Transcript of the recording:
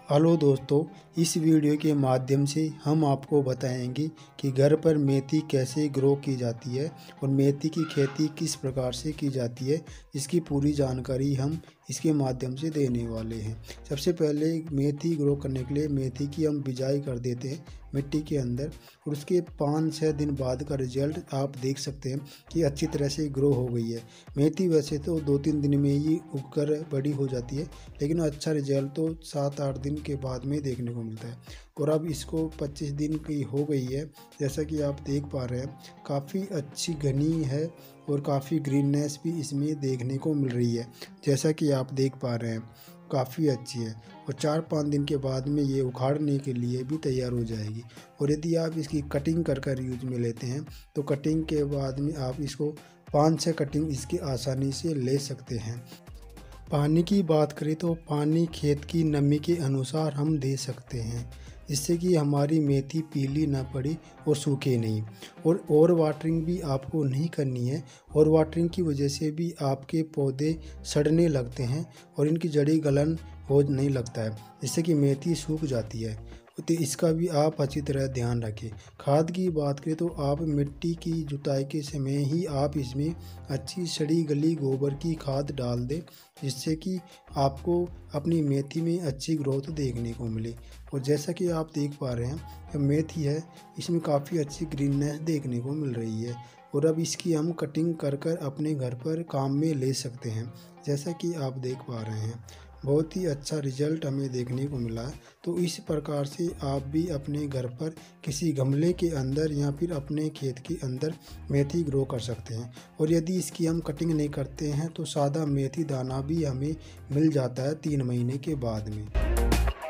Hello दोस्तों, इस video के माध्यम से हम आपको बताएंगे कि घर पर मेथी कैसे ग्रो की जाती है और मेथी की खेती किस प्रकार से की जाती है। इसकी पूरी जानकारी हम इसके माध्यम से देने वाले हैं। सबसे पहले मेथी ग्रो करने के लिए मेथी की हम बिजाई कर देते हैं मिट्टी के अंदर, और उसके 5-6 दिन बाद का रिजल्ट आप देख सकते हैं कि अच्छी तरह से ग्रो हो गई है। मेथी वैसे तो 2-3 दिन में ही उगकर बड़ी हो जाती है, लेकिन अच्छा रिजल्ट तो 7-8 दिन के बाद में देखने को मिलता है। और अब इसको 25 दिन की हो गई है। जैसा कि आप देख पा रहे हैं, काफ़ी अच्छी घनी है और काफ़ी ग्रीननेस भी इसमें देखने को मिल रही है। जैसा कि आप देख पा रहे हैं, काफ़ी अच्छी है और 4-5 दिन के बाद में ये उखाड़ने के लिए भी तैयार हो जाएगी। और यदि आप इसकी कटिंग कर यूज में लेते हैं तो कटिंग के बाद में आप इसको 5-6 कटिंग इसकी आसानी से ले सकते हैं। पानी की बात करें तो पानी खेत की नमी के अनुसार हम दे सकते हैं, जिससे कि हमारी मेथी पीली ना पड़ी और सूखे नहीं। और वाटरिंग भी आपको नहीं करनी है, और वाटरिंग की वजह से भी आपके पौधे सड़ने लगते हैं और इनकी जड़ी गलन हो नहीं लगता है, जिससे कि मेथी सूख जाती है। तो इसका भी आप अच्छी तरह ध्यान रखें। खाद की बात करें तो आप मिट्टी की जुताई के समय ही आप इसमें अच्छी सड़ी गली गोबर की खाद डाल दें, जिससे कि आपको अपनी मेथी में अच्छी ग्रोथ देखने को मिले। और जैसा कि आप देख पा रहे हैं, मेथी है, इसमें काफ़ी अच्छी ग्रीननेस देखने को मिल रही है। और अब इसकी हम कटिंग कर अपने घर पर काम में ले सकते हैं। जैसा कि आप देख पा रहे हैं, बहुत ही अच्छा रिजल्ट हमें देखने को मिला है। तो इस प्रकार से आप भी अपने घर पर किसी गमले के अंदर या फिर अपने खेत के अंदर मेथी ग्रो कर सकते हैं। और यदि इसकी हम कटिंग नहीं करते हैं तो सादा मेथी दाना भी हमें मिल जाता है 3 महीने के बाद में।